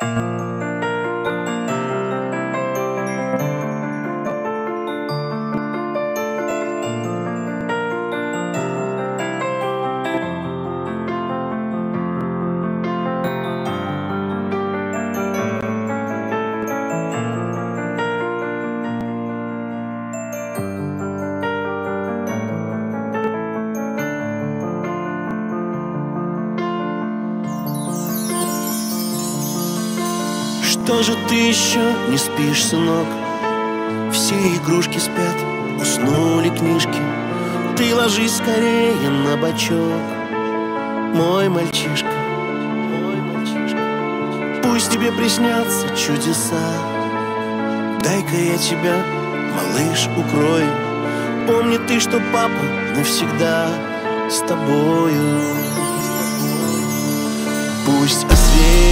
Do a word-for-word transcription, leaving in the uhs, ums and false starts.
Что же ты еще не спишь, сынок? Все игрушки спят, уснули книжки. Ты ложись скорее на бочок, мой мальчишка, мой мальчишка. Пусть тебе приснятся чудеса. Дай-ка я тебя, малыш, укрою. Помни ты, что папа навсегда с тобою. Пусть освещает